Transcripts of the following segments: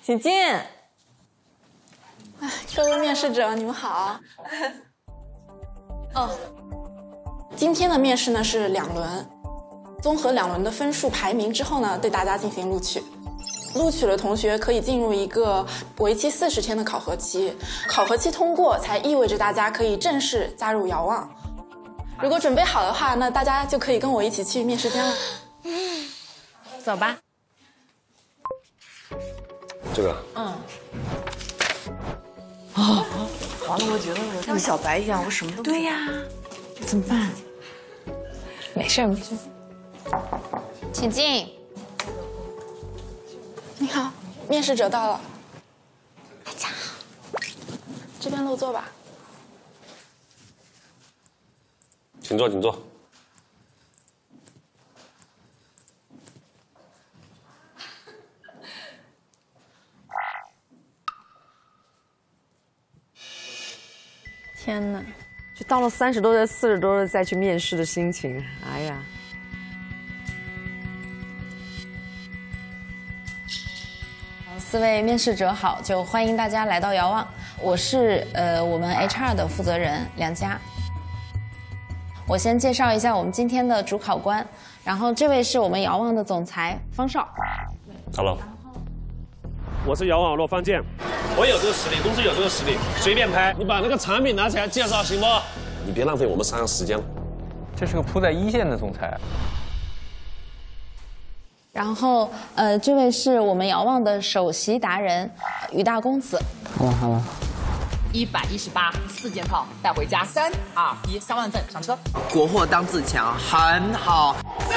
请进。哎，各位面试者，你们好。哦，今天的面试呢是2轮，综合2轮的分数排名之后呢，对大家进行录取。录取的同学可以进入一个为期40天的考核期，考核期通过才意味着大家可以正式加入遥望。如果准备好的话，那大家就可以跟我一起去面试间了。 走吧。 这个。 完了，我觉得我像小白一样，我什么都对呀，怎么办？没事没事。请进。 你好，面试者到了。大家好，这边落座吧。 请坐，请坐。 天哪， 就到了30多岁、40多岁再去面试的心情，哎呀。 4位面试者好，就欢迎大家来到遥望。我是我们 HR 的负责人梁佳。我先介绍一下我们今天的主考官，然后这位是我们遥望的总裁方少。 Hello， 我是遥望骆方健，我有这个实力，公司有这个实力，随便拍。你把那个产品拿起来介绍行不？ 你别浪费我们3人时间了。 这是个扑在一线的总裁。 然后这位是我们遥望的首席达人于大公子。 Hello。 118，4件套带回家，3、2、1，3万份上车。 国货当自强，很好。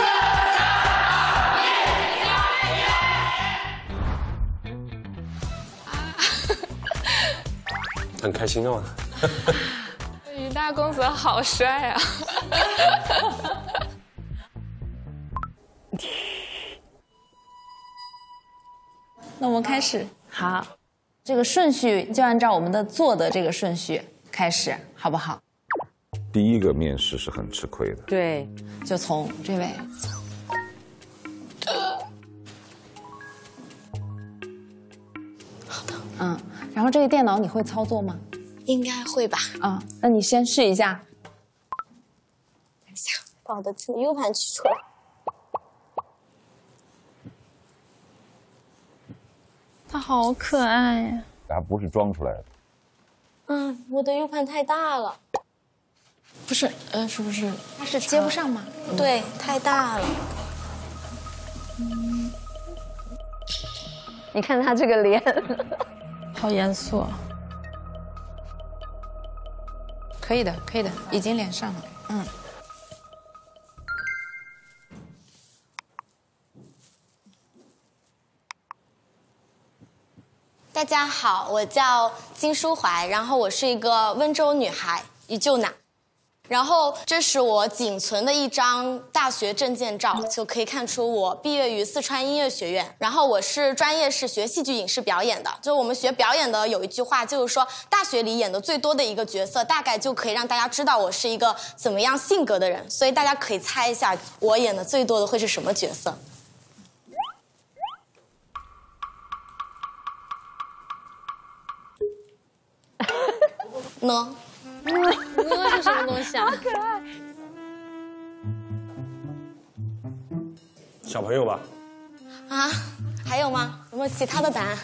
很开心啊。 于大公子好帅啊！ 那我们开始。 好， 这个顺序就按照我们的做的这个顺序开始，好不好？ 第一个面试是很吃亏的。 对， 就从这位。好的。然后这个电脑你会操作吗？ 应该会吧。 那你先试一下。 把我的 U 盘取出来。 他好可爱呀！ 它不是装出来的。 我的 U 盘太大了。 不是，是不是？它是接不上吗？ 对，太大了。 你看他这个脸， 好严肃啊！ 可以的，可以的，已经连上了。 大家好，我叫金淑怀，然后我是一个温州女孩，依旧男。然后这是我仅存的一张大学证件照，就可以看出我毕业于四川音乐学院。然后我是专业是学戏剧影视表演的，就我们学表演的有一句话，就是说大学里演的最多的一个角色，大概就可以让大家知道我是一个怎么样性格的人。所以大家可以猜一下，我演的最多的会是什么角色？呢？ 是什么东西啊？ 好可爱。 小朋友吧？ 啊，还有吗？有没有其他的答案？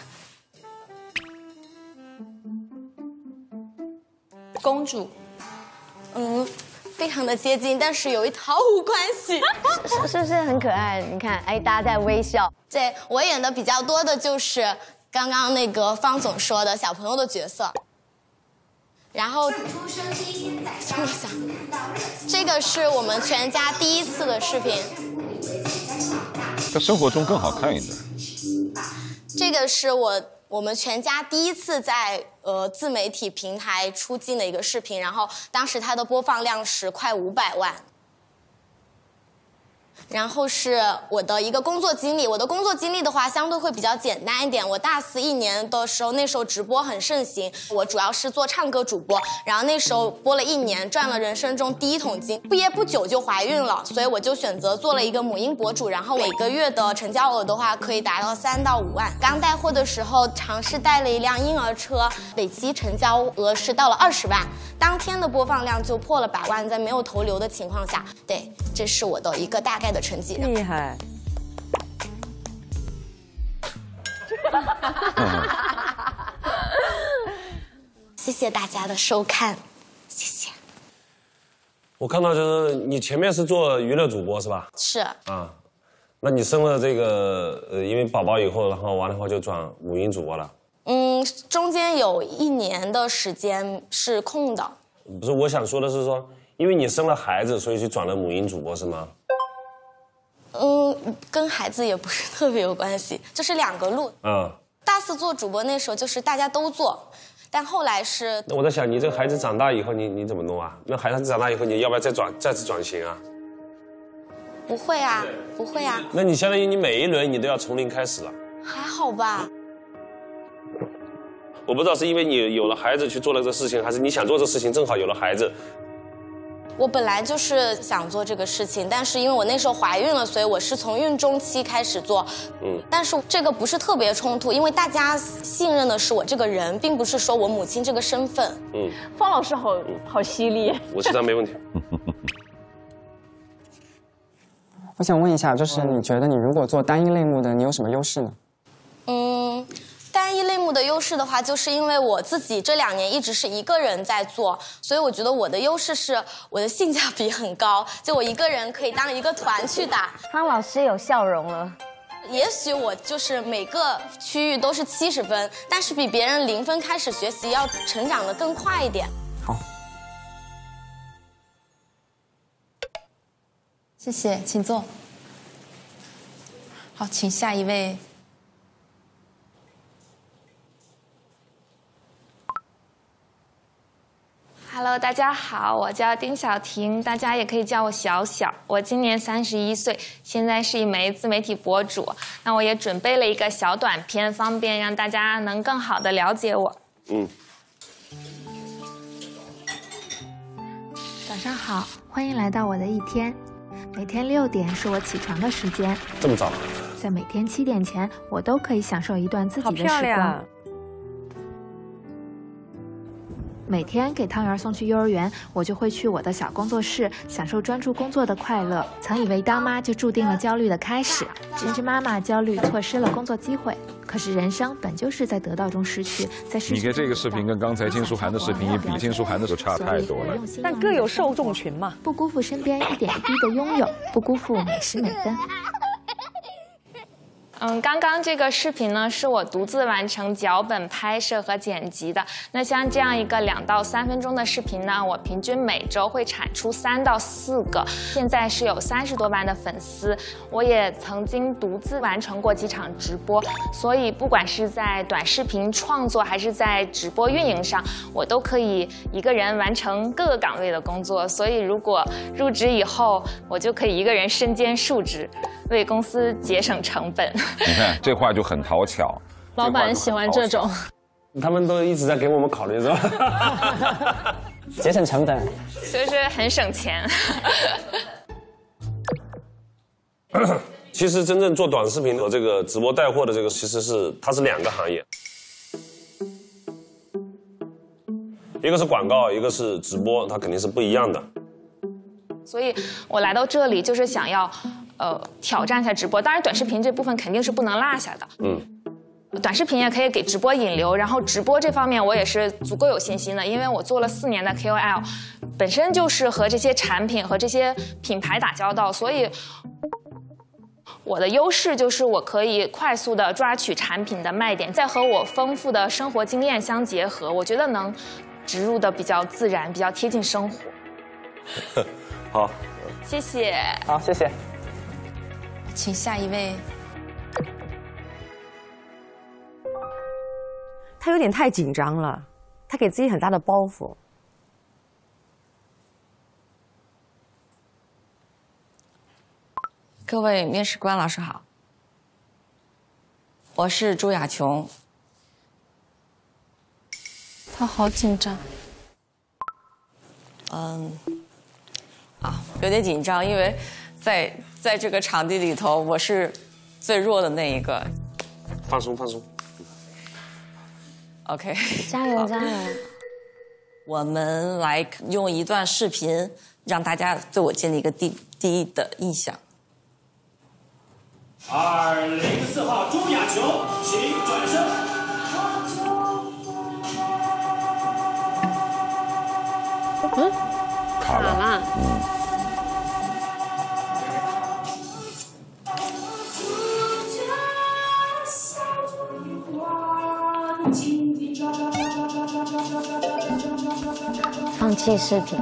公主。 非常的接近，但是有一毫无关系。 是不是很可爱？你看，哎，大家在微笑。 对，我演的比较多的就是刚刚那个方总说的小朋友的角色。然后，等一下，这个是我们全家第一次的视频。 在生活中更好看一点。 这个是我们全家第一次在自媒体平台出镜的一个视频，然后当时它的播放量是快500万。 然后是我的一个工作经历。我的工作经历的话，相对会比较简单一点。我大41年的时候，那时候直播很盛行，我主要是做唱歌主播。然后那时候播了1年，赚了人生中第1桶金。毕业不久就怀孕了，所以我就选择做了一个母婴博主。然后每个月的成交额的话，可以达到3到5万。刚带货的时候，尝试带了一辆婴儿车，累计成交额是到了20万，当天的播放量就破了100万，在没有投流的情况下。对，这是我的一个大概的成绩。 厉害。 谢谢大家的收看，谢谢。 我看到就是你前面是做娱乐主播是吧？ 是啊，那你生了这个因为宝宝以后，然后完了后就转母婴主播了。 中间有1年的时间是空的。 不是，我想说的是说，因为你生了孩子，所以去转了母婴主播是吗？ 跟孩子也不是特别有关系，就是2个路。大4做主播那时候就是大家都做，但后来是…… 那我在想，你这个孩子长大以后，你怎么弄啊？那孩子长大以后，你要不要再次转型啊？ 不会啊，不会啊。 那你相当于你每一轮你都要从零开始了。 还好吧。 我不知道是因为你有了孩子去做了这个事情，还是你想做这个事情正好有了孩子。 我本来就是想做这个事情，但是因为我那时候怀孕了，所以我是从孕中期开始做。但是这个不是特别冲突，因为大家信任的是我这个人，并不是说我母亲这个身份。 方老师好犀利。 我其他没问题。 我想问一下，就是你觉得你如果做单一类目的，你有什么优势呢？ 单一类目的优势的话，就是因为我自己这2年一直是一个人在做，所以我觉得我的优势是我的性价比很高，就我一个人可以当一个团去打。 方老师有笑容了。 也许我就是每个区域都是70分，但是比别人0分开始学习要成长得更快一点。 好， 谢谢，请坐。好，请下一位。 Hello， 大家好，我叫丁小婷，大家也可以叫我小小。我今年31岁，现在是一枚自媒体博主。那我也准备了一个小短片，方便让大家能更好的了解我。 早上好，欢迎来到我的一天。每天6点是我起床的时间。 这么早？ 在每天7点前，我都可以享受一段自己的时光。 好漂亮。 每天给汤圆送去幼儿园，我就会去我的小工作室，享受专注工作的快乐。曾以为当妈就注定了焦虑的开始，全职妈妈焦虑错失了工作机会。可是人生本就是在得到中失去，在失去。 你给这个视频跟刚才金书涵的视频一比，金书涵的就差太多了。 但各有受众群嘛， 不辜负身边一点一滴的拥有，不辜负每时每分。 刚刚这个视频呢，是我独自完成脚本拍摄和剪辑的。那像这样一个2到3分钟的视频呢，我平均每周会产出3到4个。现在是有30多万的粉丝。我也曾经独自完成过几场直播，所以不管是在短视频创作还是在直播运营上，我都可以一个人完成各个岗位的工作。所以如果入职以后，我就可以一个人身兼数职，为公司节省成本。 你看这话就很讨巧， 老板喜欢这种。 他们都一直在给我们考虑，是吧？ 节省成本， 就是很省钱。 其实真正做短视频和这个直播带货的这个，其实它是2个行业，一个是广告，一个是直播，它肯定是不一样的。 所以我来到这里就是想要，挑战一下直播。当然，短视频这部分肯定是不能落下的。短视频也可以给直播引流，然后直播这方面我也是足够有信心的，因为我做了4年的 KOL， 本身就是和这些产品和这些品牌打交道，所以我的优势就是我可以快速的抓取产品的卖点，再和我丰富的生活经验相结合，我觉得能植入的比较自然，比较贴近生活。 好， 谢谢。 好，谢谢。 请下一位。 他有点太紧张了，他给自己很大的包袱。 各位面试官老师好，我是朱雅琼。 他好紧张。 有点紧张，因为在这个场地里头，我是最弱的那一个。 放松放松。 OK， 加油加油！ 我们来用一段视频，让大家对我建立一个第一的印象。 204号朱雅琼，请转身。 卡了。 放弃视频。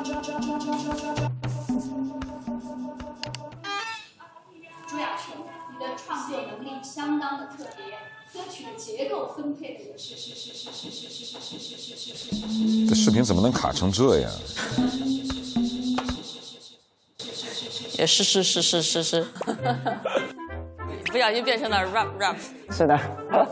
朱雅琼，你的创作能力相当的特别，歌曲的结构分配的也是。 这视频怎么能卡成这样？ 也是，不小心变成了 rap。 是的。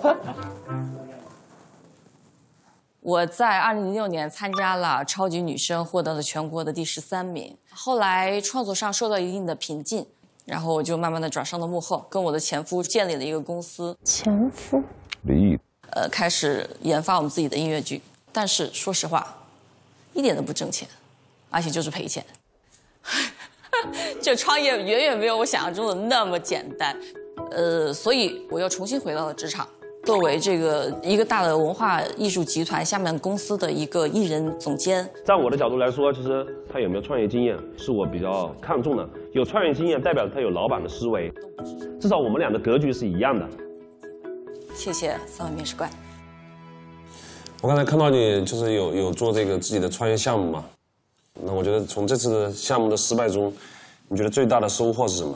我在2006年参加了超级女声，获得了全国的第13名。后来创作上受到一定的瓶颈，然后我就慢慢的转上了幕后，跟我的前夫建立了一个公司。 前夫？ 离异。 开始研发我们自己的音乐剧，但是说实话，一点都不挣钱，而且就是赔钱。这创业远远没有我想象中的那么简单。所以我又重新回到了职场。作为这个一个大的文化艺术集团下面公司的一个艺人总监， 在我的角度来说，其实他有没有创业经验是我比较看重的。有创业经验代表他有老板的思维，至少我们俩的格局是一样的。 谢谢3位面试官。 我刚才看到你就是有做这个自己的创业项目嘛，那我觉得从这次的项目的失败中，你觉得最大的收获是什么？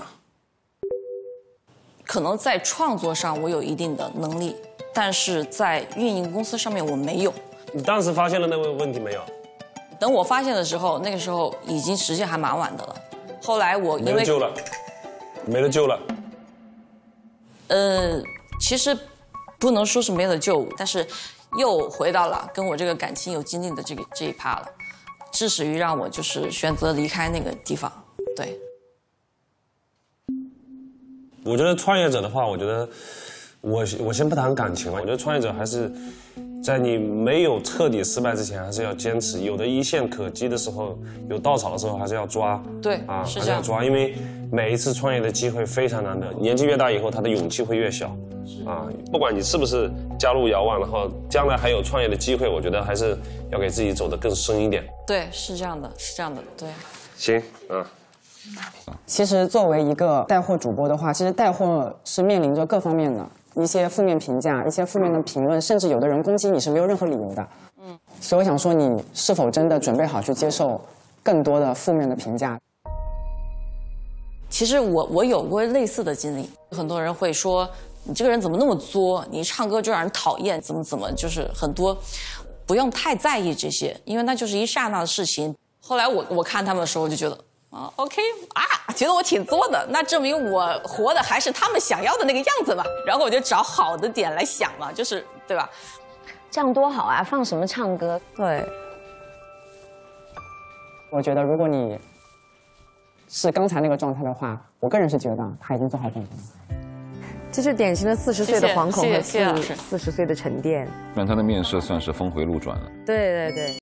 可能在创作上我有一定的能力，但是在运营公司上面我没有。 你当时发现了那个问题没有？ 等我发现的时候，那个时候已经时间还蛮晚的了。后来我因为没了救了。 其实不能说是没了救，但是又回到了跟我这个感情有经历的这一趴了，致使于让我就是选择离开那个地方。对。 我觉得创业者的话，我觉得我先不谈感情了。我觉得创业者还是在你没有彻底失败之前，还是要坚持。有的一线可及的时候，有稻草的时候，还是要抓。 对， 啊， 是这样。 还是要抓，因为每一次创业的机会非常难得。年纪越大以后，他的勇气会越小。啊，不管你是不是加入遥望，然后将来还有创业的机会，我觉得还是要给自己走得更深一点。 对，是这样的，是这样的，对。 行，啊。 其实作为一个带货主播的话，其实带货是面临着各方面的一些负面评价、一些负面的评论，甚至有的人攻击你是没有任何理由的。所以我想说，你是否真的准备好去接受更多的负面的评价？ 其实我有过类似的经历，很多人会说你这个人怎么那么作，你唱歌就让人讨厌，怎么，就是很多，不用太在意这些，因为那就是一刹那的事情。后来我看他们的时候，我就觉得。OK 觉得我挺作的，那证明我活的还是他们想要的那个样子嘛。然后我就找好的点来想嘛，就是对吧？ 这样多好啊！放什么唱歌？ 对，我觉得如果你是刚才那个状态的话，我个人是觉得他已经做好准备了。 这是典型的40岁的惶恐和 40 岁的沉淀， 让他的面试算是峰回路转了。 对对对。